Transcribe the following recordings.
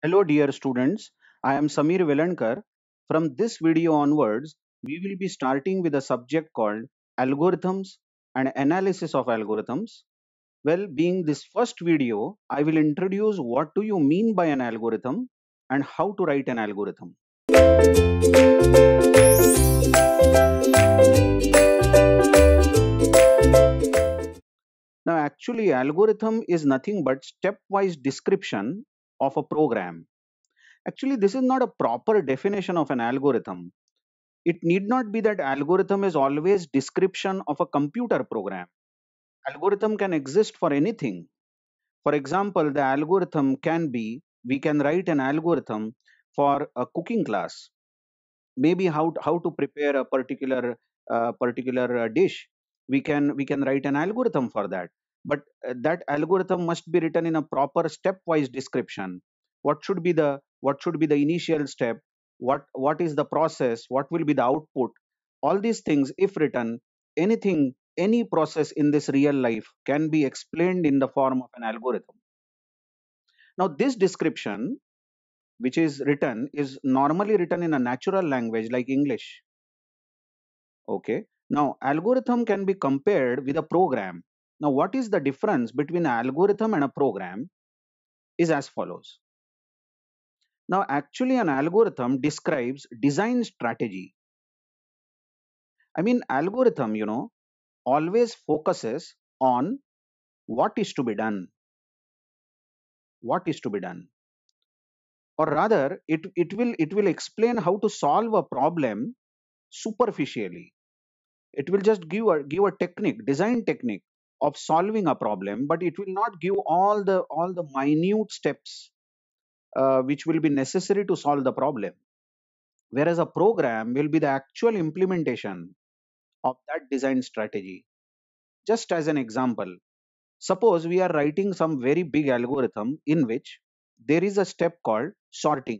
Hello, dear students. I am Samir Velankar. From this video onwards, we will be starting with a subject called algorithms and analysis of algorithms. Well, being this first video, I will introduce what do you mean by an algorithm and how to write an algorithm. Now, actually, algorithm is nothing but stepwise description of a program. Actually, this is not a proper definition of an algorithm. It need not be that algorithm is always description of a computer program. Algorithm can exist for anything. For example, the algorithm can be, we can write an algorithm for a cooking class. Maybe how to prepare a particular dish. We can write an algorithm for that. But that algorithm must be written in a proper stepwise description. What should be the initial step? What is the process? What will be the output? All these things, if written, anything, any process in this real life can be explained in the form of an algorithm. Now, this description, which is written, is normally written in a natural language like English. Okay. Now, algorithm can be compared with a program. Now, what is the difference between an algorithm and a program is as follows. Now, actually, an algorithm describes design strategy. I mean, algorithm, always focuses on what is to be done, what is to be done, or rather, it will explain how to solve a problem superficially. It will just give a technique, design technique of solving a problem, but it will not give all the minute steps which will be necessary to solve the problem. Whereas a program will be the actual implementation of that design strategy. Just as an example, suppose we are writing some very big algorithm in which there is a step called sorting.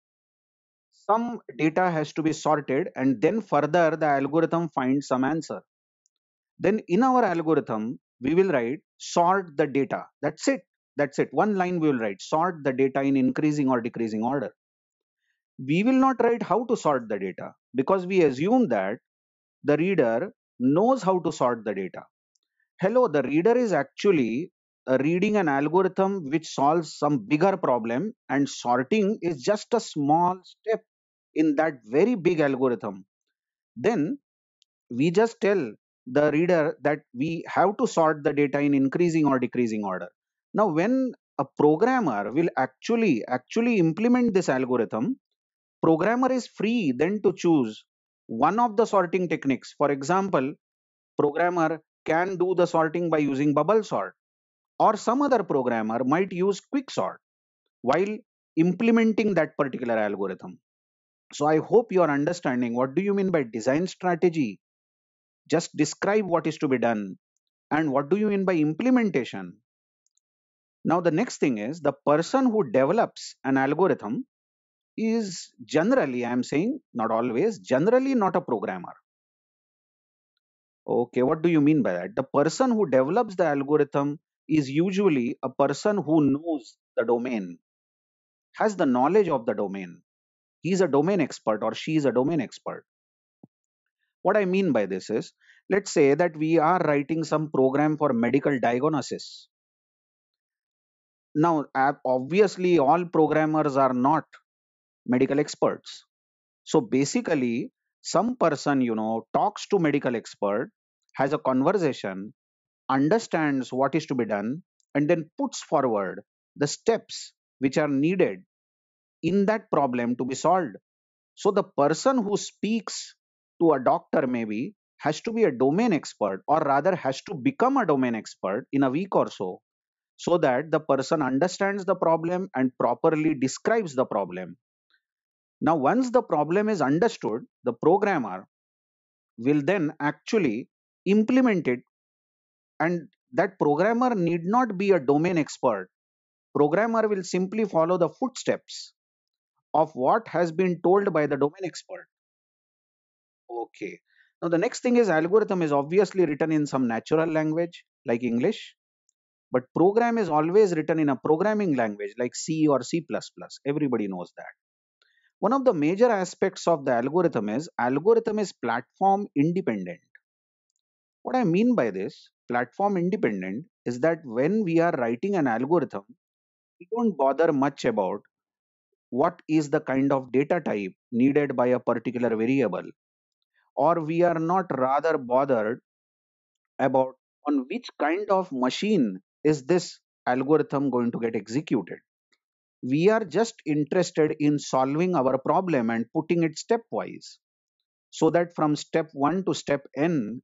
Some data has to be sorted, and then further the algorithm finds some answer. Then in our algorithm, we will write sort the data. That's it. That's it. One line we will write sort the data in increasing or decreasing order. We will not write how to sort the data because we assume that the reader knows how to sort the data. Hello, the reader is actually reading an algorithm which solves some bigger problem, and sorting is just a small step in that very big algorithm. Then we just tell the reader that we have to sort the data in increasing or decreasing order. Now, when a programmer will actually implement this algorithm, programmer is free then to choose one of the sorting techniques. For example, programmer can do the sorting by using bubble sort, or some other programmer might use quick sort while implementing that particular algorithm. So I hope you are understanding what do you mean by design strategy. Just describe what is to be done. And what do you mean by implementation? Now, the next thing is the person who develops an algorithm is generally, I am saying not always, generally not a programmer. Okay, what do you mean by that? The person who develops the algorithm is usually a person who knows the domain, has the knowledge of the domain. He's a domain expert or she is a domain expert. What I mean by this is, let's say that we are writing some program for medical diagnosis. Now, obviously, all programmers are not medical experts. So basically, some person, talks to medical expert, has a conversation, understands what is to be done, and then puts forward the steps which are needed in that problem to be solved. So the person who speaks to a doctor maybe has to be a domain expert, or rather has to become a domain expert in a week or so that the person understands the problem and properly describes the problem. Now, once the problem is understood, the programmer will then actually implement it, and that programmer need not be a domain expert. Programmer will simply follow the footsteps of what has been told by the domain expert. Okay. Now, the next thing is algorithm is obviously written in some natural language like English. But program is always written in a programming language like C or C++. Everybody knows that. One of the major aspects of the algorithm is platform independent. What I mean by this, platform independent, is that when we are writing an algorithm, we don't bother much about what is the kind of data type needed by a particular variable, or we are not rather bothered about on which kind of machine is this algorithm going to get executed. We are just interested in solving our problem and putting it stepwise, so that from step 1 to step n,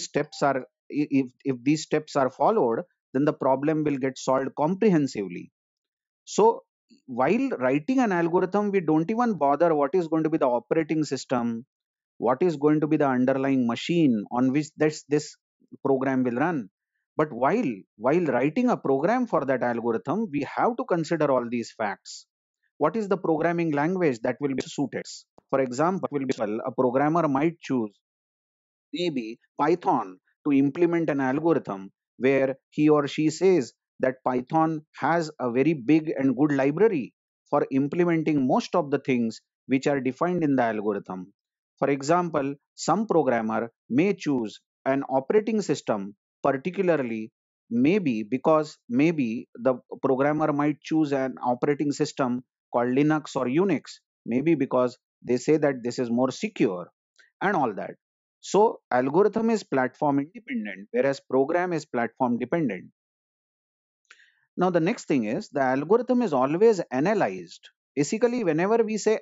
if these steps are followed, then the problem will get solved comprehensively. So while writing an algorithm, we don't even bother what is going to be the operating system, what is going to be the underlying machine on which this program will run. But while writing a program for that algorithm, we have to consider all these facts. What is the programming language that will be suited? For example, a programmer might choose maybe Python to implement an algorithm where he or she says that Python has a very big and good library for implementing most of the things which are defined in the algorithm. For example, some programmer may choose an operating system, particularly maybe the programmer might choose an operating system called Linux or Unix, maybe because they say that this is more secure and all that. So algorithm is platform independent, whereas program is platform dependent. Now the next thing is the algorithm is always analyzed. Basically, whenever we say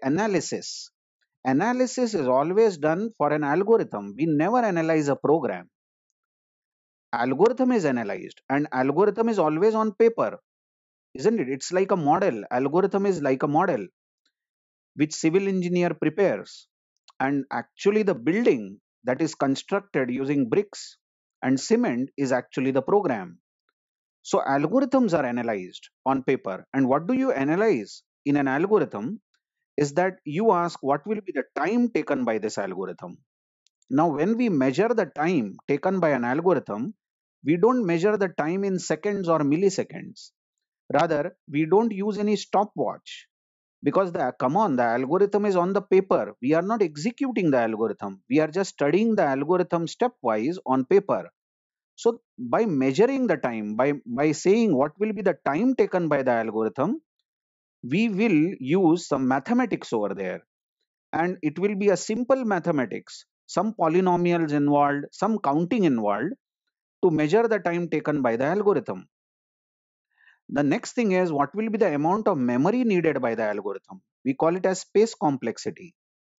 analysis is always done for an algorithm. We never analyze a program. Algorithm is analyzed, and algorithm is always on paper, isn't it? It's like a model. Algorithm is like a model which civil engineer prepares, and actually the building that is constructed using bricks and cement is actually the program. So algorithms are analyzed on paper, and what do you analyze in an algorithm is that you ask what will be the time taken by this algorithm. Now when we measure the time taken by an algorithm, we don't measure the time in seconds or milliseconds. Rather, we don't use any stopwatch, because the algorithm is on the paper. We are not executing the algorithm, we are just studying the algorithm stepwise on paper. So by measuring the time, by saying what will be the time taken by the algorithm, we will use some mathematics over there, and it will be a simple mathematics, some polynomials involved, some counting involved, to measure the time taken by the algorithm. The next thing is what will be the amount of memory needed by the algorithm. We call it as space complexity.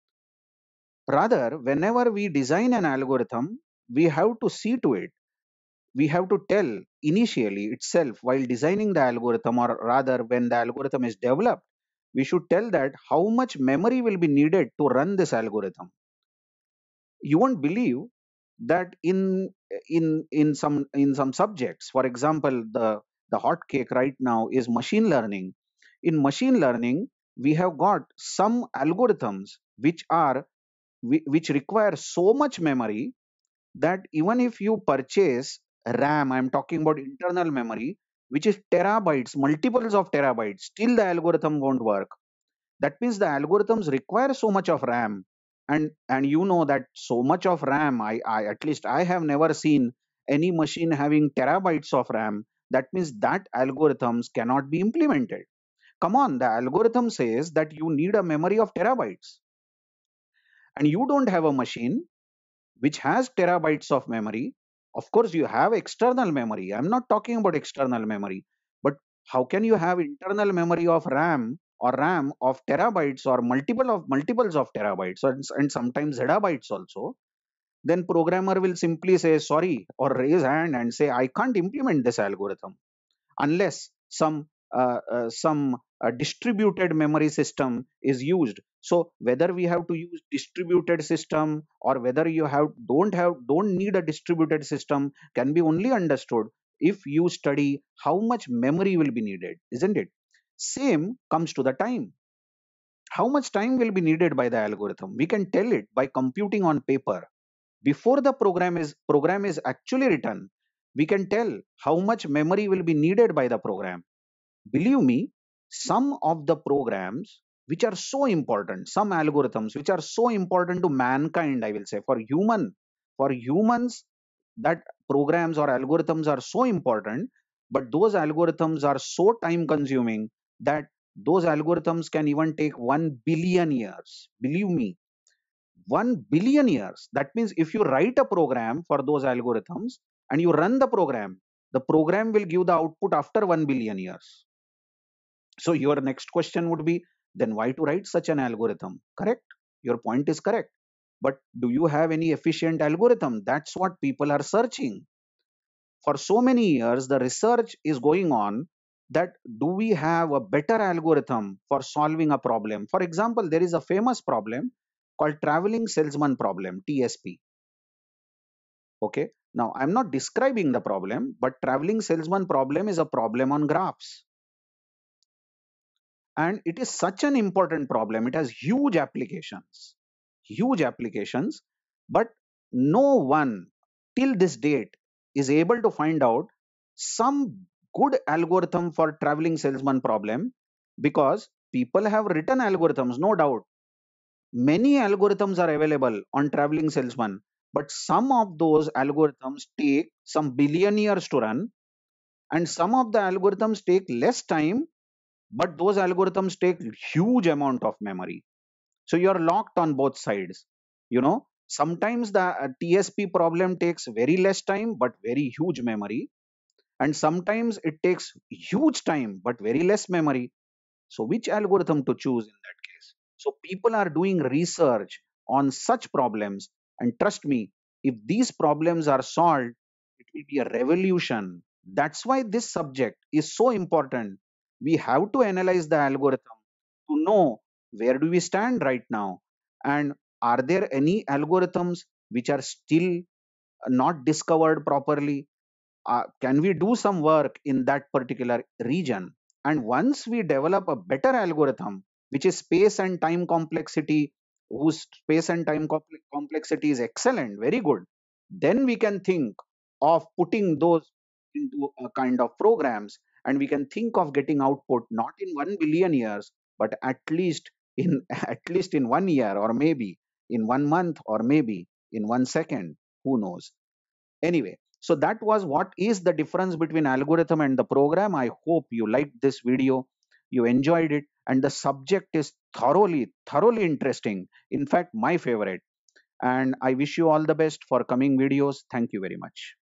Rather, whenever we design an algorithm, we have to see to it. We have to tell initially itself while designing the algorithm, or rather, when the algorithm is developed, we should tell that how much memory will be needed to run this algorithm. You won't believe that in some subjects, for example, the hot cake right now is machine learning. In machine learning, we have got some algorithms which require so much memory that even if you purchase RAM, I'm talking about internal memory, which is terabytes, multiples of terabytes, still the algorithm won't work. That means the algorithms require so much of RAM. And you know that so much of RAM, I at least I have never seen any machine having terabytes of RAM. That means that algorithms cannot be implemented. Come on, the algorithm says that you need a memory of terabytes, and you don't have a machine which has terabytes of memory. Of course, you have external memory. I'm not talking about external memory, but how can you have internal memory of RAM of terabytes or multiples of terabytes, and sometimes zettabytes also? Then programmer will simply say sorry or raise hand and say I can't implement this algorithm unless some distributed memory system is used. So whether we have to use distributed system or whether you don't need a distributed system can be only understood if you study how much memory will be needed, isn't it? Same comes to the time. How much time will be needed by the algorithm? We can tell it by computing on paper before the program is actually written. We can tell how much memory will be needed by the program. Believe me, some of the programs which are so important, some algorithms which are so important to mankind, I will say, for humans, that programs or algorithms are so important, but those algorithms are so time consuming that those algorithms can even take 1 billion years. Believe me, 1 billion years. That means if you write a program for those algorithms and you run the program will give the output after 1 billion years. So your next question would be, then why to write such an algorithm? Correct? Your point is correct. But do you have any efficient algorithm? That's what people are searching. For so many years, the research is going on that do we have a better algorithm for solving a problem? For example, there is a famous problem called traveling salesman problem, TSP. Okay. Now, I'm not describing the problem, but traveling salesman problem is a problem on graphs. And it is such an important problem. It has huge applications, but no one till this date is able to find out some good algorithm for traveling salesman problem, because people have written algorithms, no doubt. Many algorithms are available on traveling salesman, but some of those algorithms take some billion years to run, and some of the algorithms take less time, but those algorithms take huge amount of memory. So you're locked on both sides. Sometimes the TSP problem takes very less time but very huge memory, and sometimes it takes huge time but very less memory. So which algorithm to choose in that case? So people are doing research on such problems, and trust me, if these problems are solved, it will be a revolution. That's why this subject is so important. We have to analyze the algorithm to know where do we stand right now, and are there any algorithms which are still not discovered properly. Can we do some work in that particular region? And once we develop a better algorithm, which is space and time complexity, whose space and time complexity is excellent, very good, then we can think of putting those into a kind of programs, and we can think of getting output not in 1 billion years, but at least in at least in 1 year, or maybe in 1 month, or maybe in 1 second. Who knows? Anyway, so that was what is the difference between algorithm and the program. I hope you liked this video, you enjoyed it, and the subject is thoroughly interesting, in fact my favorite. And I wish you all the best for coming videos. Thank you very much.